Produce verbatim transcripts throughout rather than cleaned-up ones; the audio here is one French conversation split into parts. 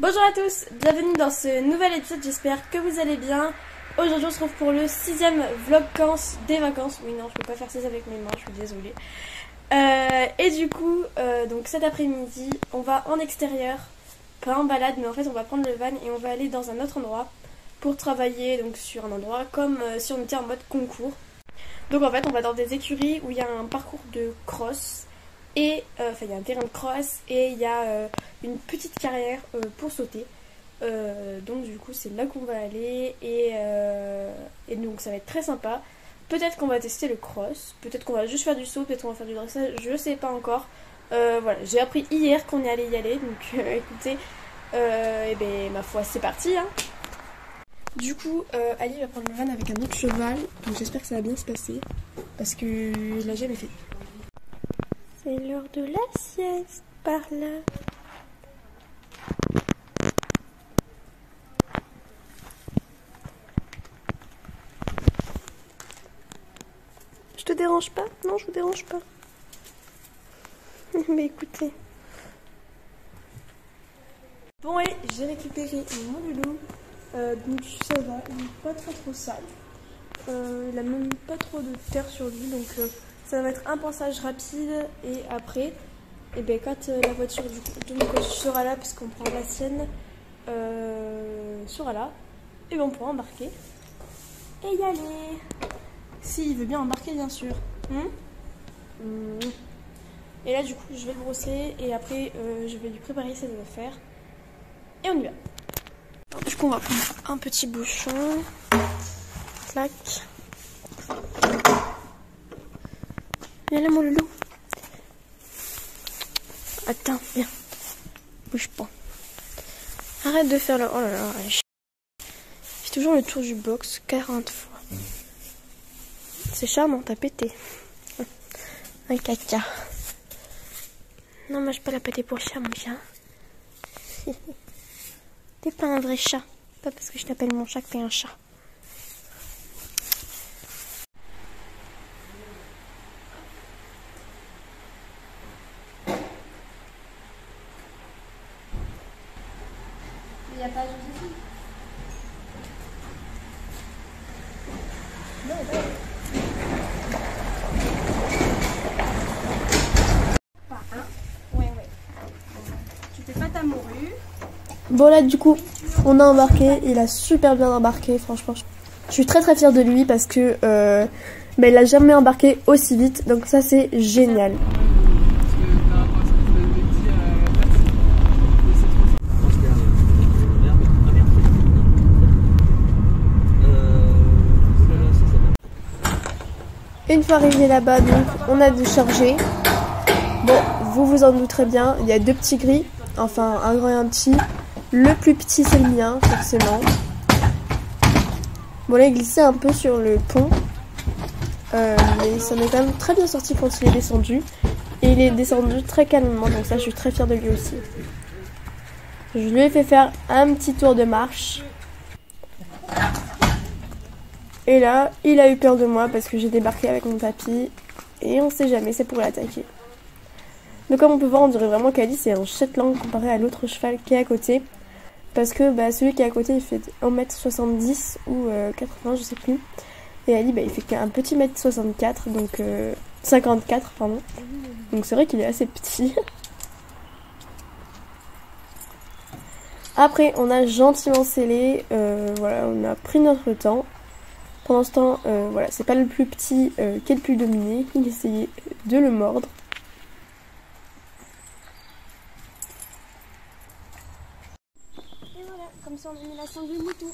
Bonjour à tous, bienvenue dans ce nouvel épisode, j'espère que vous allez bien. Aujourd'hui on se retrouve pour le sixième vlogcance des vacances. Oui non, je peux pas faire ça avec mes mains, je suis désolée. Euh, et du coup, euh, donc cet après-midi, on va en extérieur, pas en balade, mais en fait on va prendre le van et on va aller dans un autre endroit pour travailler donc sur un endroit comme euh, si on était en mode concours. Donc en fait on va dans des écuries où il y a un parcours de cross. Et euh, enfin il y a un terrain de cross et il y a euh, une petite carrière euh, pour sauter. Euh, donc du coup c'est là qu'on va aller et, euh, et donc ça va être très sympa. Peut-être qu'on va tester le cross, peut-être qu'on va juste faire du saut, peut-être qu'on va faire du dressage, je sais pas encore. Euh, voilà, j'ai appris hier qu'on allait y aller, donc euh, écoutez, euh, et ben ma foi c'est parti hein. Du coup euh, Ali va prendre le van avec un autre cheval, donc j'espère que ça va bien se passer parce que il l'a jamais fait. C'est l'heure de la sieste par là. Je te dérange pas? Non, je vous dérange pas. Mais écoutez. Bon et j'ai récupéré mon loulou. Euh, donc ça va, il n'est pas trop trop sale. Euh, il a même pas trop de terre sur lui, donc euh, ça va être un passage rapide et après. Et bien quand euh, la voiture du coup, de mon coach sera là, puisqu'on prend la sienne, euh, sera là, et bien on pourra embarquer et y aller. S'il veut bien embarquer bien sûr. Hum hum. Et là du coup je vais le brosser et après euh, je vais lui préparer ses affaires. Et on y va. Alors, du coup on va prendre un petit bouchon. Clac. Viens là mon loulou. Attends, viens. Bouge pas. Arrête de faire le... Oh là là. Je fais toujours le tour du box quarante fois. C'est charmant, t'as pété. Un caca. Non, moi je peux la péter pour le chat, mon chat. T'es pas un vrai chat. Pas parce que je t'appelle mon chat que t'es un chat. Il n'y a pas Joséphine. Non, non. Pas un. Ouais, ouais. Tu fais pas ta morue. Bon là du coup, on a embarqué. Il a super bien embarqué, franchement. Je suis très très fière de lui parce que euh, bah, il a jamais embarqué aussi vite. Donc ça c'est génial. Une fois arrivé là-bas, donc on a déchargé. Bon, vous vous en douterez bien, il y a deux petits gris, enfin un grand et un petit. Le plus petit c'est le mien, forcément. Bon là il glissait un peu sur le pont, euh, mais ça m'est quand même très bien sorti quand il est descendu. Et il est descendu très calmement, donc ça je suis très fière de lui aussi. Je lui ai fait faire un petit tour de marche. Et là, il a eu peur de moi parce que j'ai débarqué avec mon tapis et on sait jamais, c'est pour l'attaquer. Donc comme on peut voir, on dirait vraiment qu'Ali c'est un Shetland comparé à l'autre cheval qui est à côté. Parce que bah, celui qui est à côté il fait un mètre soixante-dix ou euh, quatre-vingts, je sais plus. Et Ali bah, il fait qu'un petit mètre soixante-quatre, donc euh, cinquante-quatre pardon. Donc c'est vrai qu'il est assez petit. Après on a gentiment scellé, euh, voilà, on a pris notre temps. Pendant ce temps, euh, voilà, c'est pas le plus petit euh, qui est le plus dominé. Il essayait de le mordre. Et voilà, comme ça on a mis la sangle du mouton.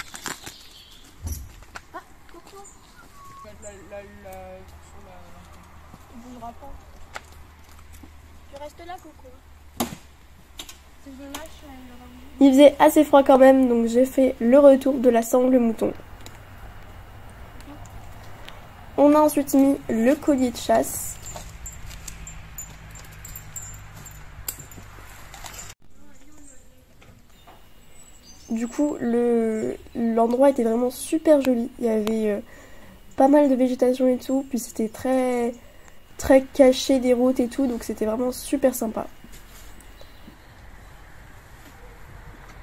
Ah, Coco. La, la, la, la... Il bougera pas. Tu restes là, Coco. Si je lâche, il aura bougé. Il faisait assez froid quand même, donc j'ai fait le retour de la sangle mouton. On a ensuite mis le collier de chasse. Du coup, le l'endroit était vraiment super joli. Il y avait euh, pas mal de végétation et tout. Puis c'était très, très caché des routes et tout. Donc c'était vraiment super sympa.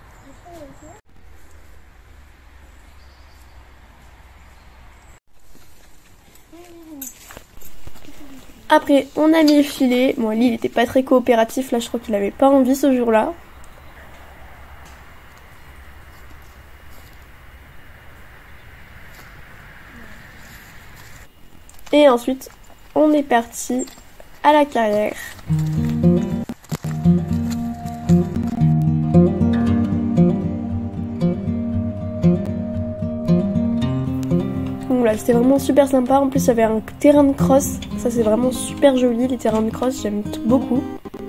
Après, on a mis le filet. Bon, lui, il était pas très coopératif. Là, je crois qu'il avait pas envie ce jour-là. Et ensuite, on est parti à la carrière. Voilà, c'était vraiment super sympa. En plus, il y avait un terrain de cross. Ça, c'est vraiment super joli, les terrains de cross. J'aime beaucoup.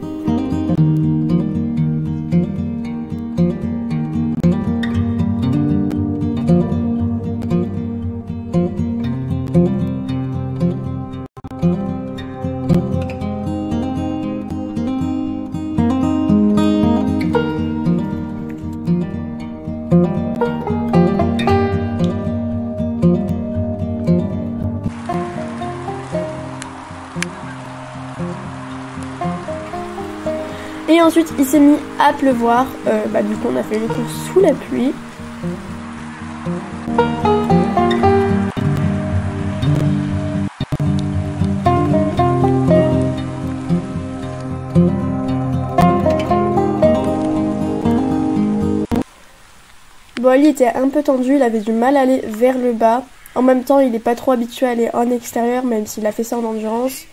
Et ensuite il s'est mis à pleuvoir, euh, bah, du coup on a fait les courses sous la pluie. Bon, Ali était un peu tendu, il avait du mal à aller vers le bas. En même temps il n'est pas trop habitué à aller en extérieur même s'il a fait ça en endurance.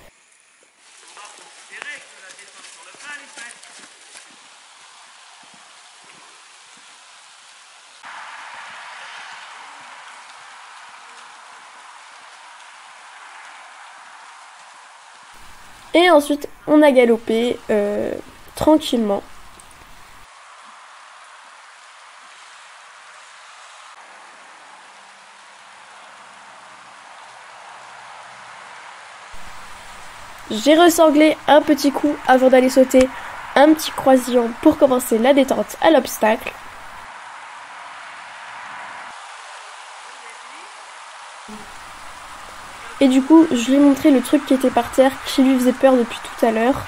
Et ensuite, on a galopé euh, tranquillement. J'ai ressanglé un petit coup avant d'aller sauter un petit croisillon pour commencer la détente à l'obstacle. Et du coup, je lui ai montré le truc qui était par terre, qui lui faisait peur depuis tout à l'heure.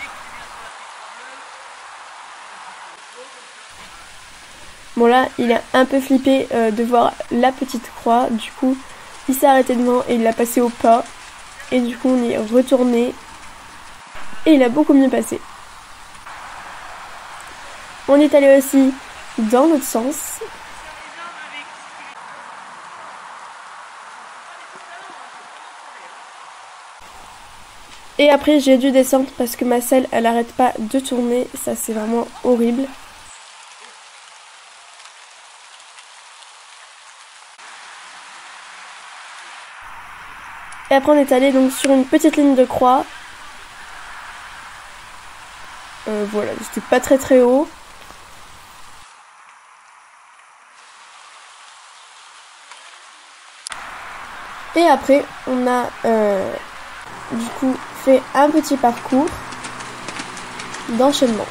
Bon là, il a un peu flippé euh, de voir la petite croix. Du coup, il s'est arrêté devant et il l'a passé au pas. Et du coup, on y est retourné. Et il a beaucoup mieux passé. On est allé aussi dans l'autre sens. Et après j'ai dû descendre parce que ma selle elle arrête pas de tourner, ça c'est vraiment horrible. Et après on est allé donc sur une petite ligne de croix. Euh, voilà, c'était pas très très haut. Et après on a euh, du coup fait un petit parcours d'enchaînement.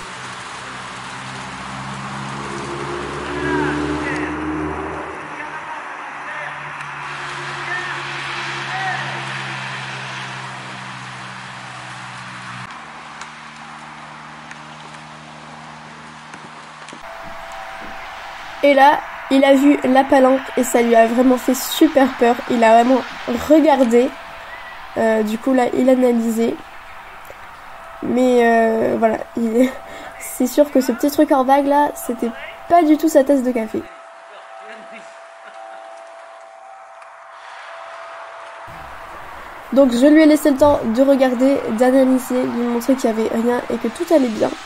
Et là, il a vu la palanque et ça lui a vraiment fait super peur. Il a vraiment regardé. Euh, du coup, là, il analysait. Mais euh, voilà, il... c'est sûr que ce petit truc en vague là, c'était pas du tout sa tasse de café. Donc je lui ai laissé le temps de regarder, d'analyser, de lui montrer qu'il n'y avait rien et que tout allait bien.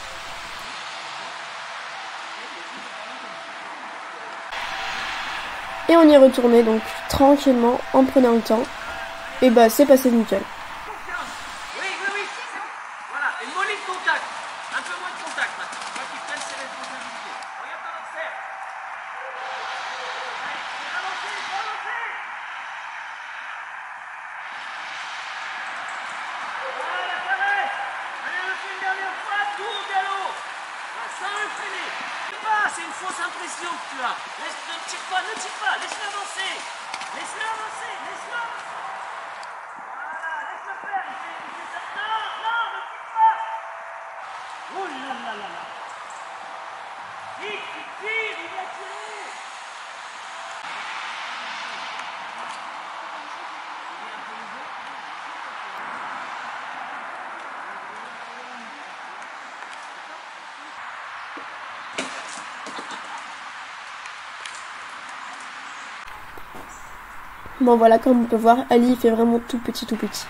Et on y est retourné donc tranquillement en prenant le temps. Et bah c'est passé nickel. Oui, oui, oui. Voilà, et mollet de contact. Un peu moins de contact maintenant. Moi qui prenne ses responsabilités. Regarde ton adversaire. Allez, avancez, avancez. Voilà, pareil. Allez, on fait une dernière fois, tout au galop. Voilà, sans le freiner. Pas, c'est une fausse impression que tu as. Laisse, ne tire pas, ne tire pas. Laisse-le avancer. Laisse-le avancer, laisse-le avancer. Oh là là là là. Vite, vite, vite, il vient tirer. Bon voilà, comme on peut voir, Ali il fait vraiment tout petit tout petit.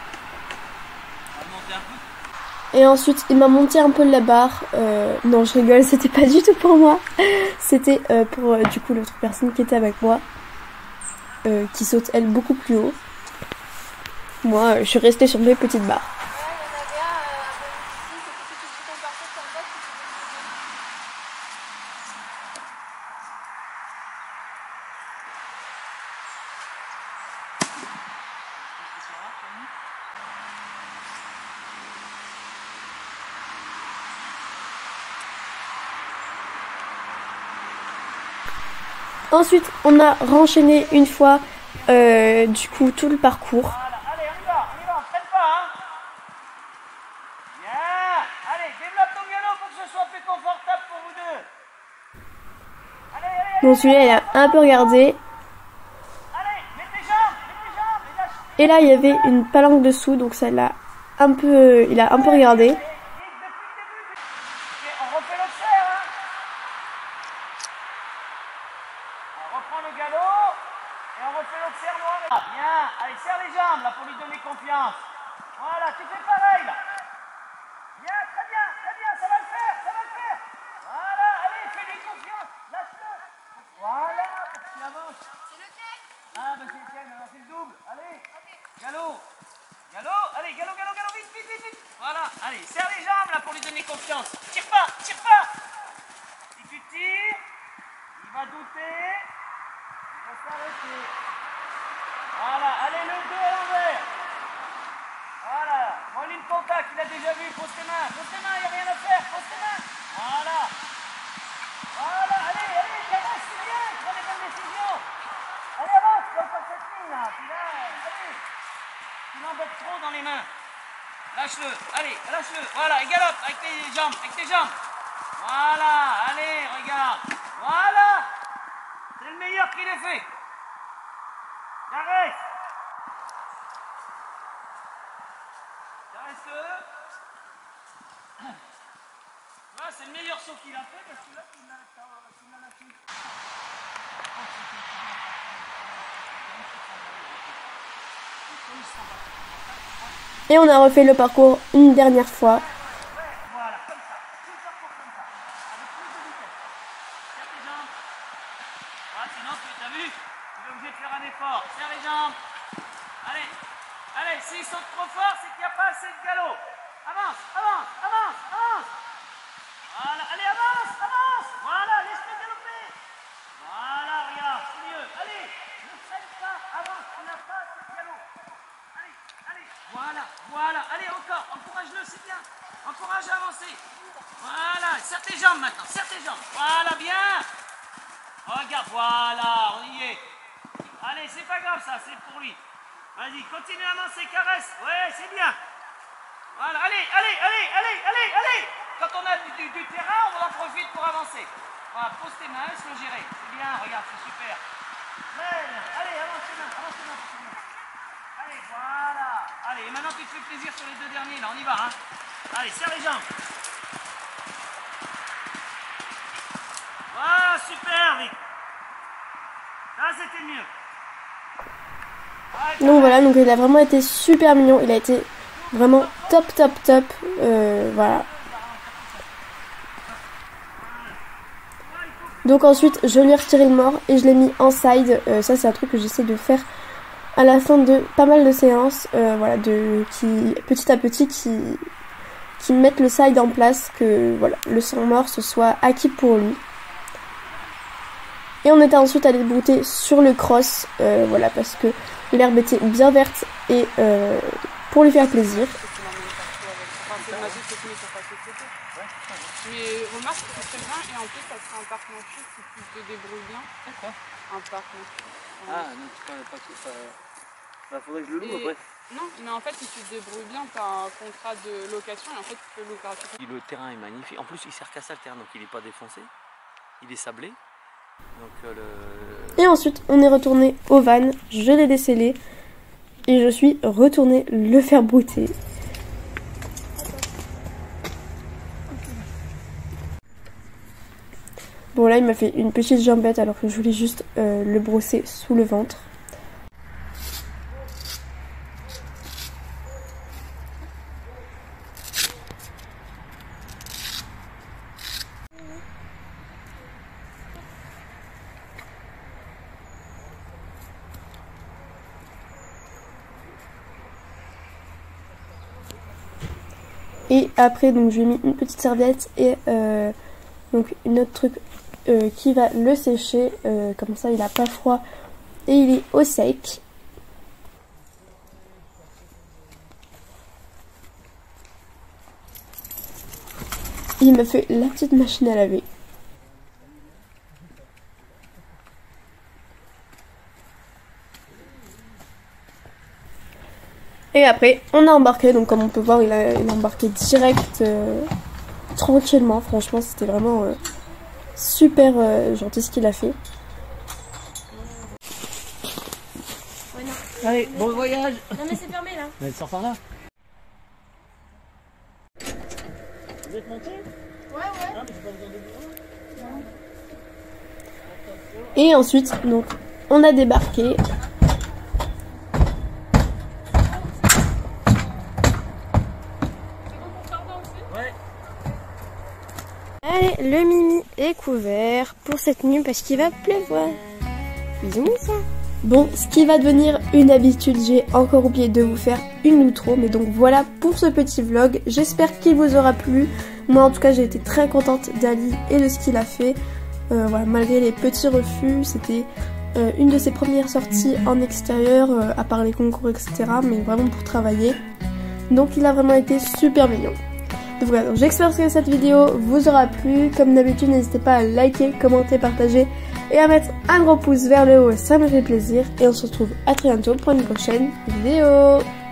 Et ensuite il m'a monté un peu la barre. Euh, non je rigole, c'était pas du tout pour moi. C'était euh, pour euh, du coup l'autre personne qui était avec moi. Euh, qui saute elle beaucoup plus haut. Moi euh, je suis restée sur mes petites barres. Ensuite, on a renchaîné une fois, euh, du coup, tout le parcours. Voilà, allez, on y va, on y va, on freine pas, hein. Bien, allez, développe ton galop pour que ce soit plus confortable pour vous deux. Allez, allez, Donc celui-là, il a un peu regardé. allez, mets tes jambes, mets tes jambes, et lâche. Et là, il y avait une palanque dessous, donc ça l'a un peu, il a un peu regardé. Ok, on refait l'autre serre, hein. On reprend le galop, et on refait l'autre serre noir. Ah, bien, allez, serre les jambes, là, pour lui donner confiance. Voilà, tu fais pareil, là. Bien, très bien, très bien, ça va le faire, ça va le faire. Voilà, allez, fais-lui confiance, lâche-le. Voilà, pour qu'il avance. C'est lequel? Ah, bah c'est lequel, alors c'est le double. Allez, galop, galop, allez, galop, galop, galop, vite, vite, vite, vite. Voilà, allez, serre les jambes, là, pour lui donner confiance. Tire pas, tire pas. Si tu tires, il va douter, il va s'arrêter. Voilà, allez, le deux à l'envers. Voilà, moi ligne contact, il a déjà vu, pose tes mains, pose tes mains, il n'y a rien à faire, pose tes mains. Voilà. Voilà, allez, allez, caresse, c'est bien, prends les bonnes décisions. Allez, avance, comme pas cette ligne là, puis là, allez. Tu l'embêtes trop dans les mains. Lâche-le, allez, lâche-le, voilà, et galope avec tes jambes, avec tes jambes. Voilà, allez, regarde. Voilà. C'est le meilleur qu'il ait fait. Caresse. Caresse-le. Voilà, c'est le meilleur saut qu'il a fait parce que là, tu l'as lâché. Et on a refait le parcours une dernière fois. Voilà, comme ça. Tout le parcours comme ça. Avec plus de vitesse. Serre tes jambes. Voilà, sinon, tu as vu, tu es obligé de faire un effort. Serre les jambes. Allez, allez, s'ils sautent trop fort, c'est qu'il n'y a pas assez de galop. Avance, avance, avance, avance. Voilà, allez, avance, avance. Voilà, laisse-le galoper. Voilà, regarde, c'est mieux. Allez, ne freine pas, avance, tu n'as pas assez de galop. Allez, allez, voilà, voilà, allez, encore, encourage-le, c'est bien. Encourage à avancer. Voilà, serre tes jambes maintenant, serre tes jambes. Voilà, bien. Regarde, voilà, on y est. Allez, c'est pas grave ça, c'est pour lui. Vas-y, continue à avancer, caresse. Ouais, c'est bien. Voilà, allez, allez, allez, allez, allez, allez. Quand on a du, du, du terrain, on en profite pour avancer. Voilà, pose tes mains, laisse-le gérer. C'est bien, regarde, c'est super. Très bien. Allez, avance tes mains, avance tes mains, avance tes mains. Allez, voilà. Allez, et maintenant tu te fais plaisir sur les deux derniers, là, on y va, hein. Allez, serre les jambes. Voilà, super, Vic. Là, c'était mieux. Donc voilà, donc il a vraiment été super mignon. Il a été vraiment top, top, top. Euh, voilà. Donc ensuite, je lui ai retiré le mort et je l'ai mis en side. Euh, ça, c'est un truc que j'essaie de faire à la fin de pas mal de séances. Euh, voilà, de qui petit à petit qui qui mettent le side en place, que voilà, le sang mort ce soit acquis pour lui. Et on était ensuite allé brouter sur le cross, euh, voilà, parce que l'herbe était bien verte et euh, pour lui faire plaisir. Mais remarque que c'est très bien et en plus ça sera un parc manchus si tu te débrouilles bien. D'accord. Un parc manchus. Ah non, tu parles pas que ça. Bah faudrait que je le loue Et- après. Non, mais en fait si tu te débrouilles bien, tu as un contrat de location et en fait tu peux louer gratuitement. Le terrain est magnifique. En plus, il sert qu'à ça le terrain, donc il n'est pas défoncé. il est sablé. Donc, euh, le... Et ensuite, on est retourné au van, je l'ai décellé et je suis retournée le faire brouter. Bon là, il m'a fait une petite jambette alors que je voulais juste euh, le brosser sous le ventre. Et après, donc je lui ai mis une petite serviette et euh, donc une autre truc euh, qui va le sécher. Euh, comme ça, il n'a pas froid et il est au sec. Il m'a fait la petite machine à laver. Et après, on a embarqué, donc comme on peut voir, il a, il a embarqué direct, euh, tranquillement. Franchement, c'était vraiment euh, super euh, gentil ce qu'il a fait. Ouais, non. Allez, bon voyage. Non mais c'est fermé là. Elle sort par là. Vous êtes monté? Ouais, ouais. Non, mais j'ai pas besoin de bureau. Et ensuite, donc, on a débarqué. Allez, le Mimi est couvert pour cette nuit parce qu'il va pleuvoir. Bisous ça. Bon, ce qui va devenir une habitude, j'ai encore oublié de vous faire une outro. Mais donc voilà pour ce petit vlog. J'espère qu'il vous aura plu. Moi en tout cas, j'ai été très contente d'Ali et de ce qu'il a fait. Euh, voilà, malgré les petits refus, c'était euh, une de ses premières sorties en extérieur, euh, à part les concours, et cetera. Mais vraiment pour travailler. Donc il a vraiment été super mignon. Donc voilà, donc j'espère que cette vidéo vous aura plu. Comme d'habitude, n'hésitez pas à liker, commenter, partager et à mettre un gros pouce vers le haut, ça me fait plaisir. Et on se retrouve à très bientôt pour une prochaine vidéo.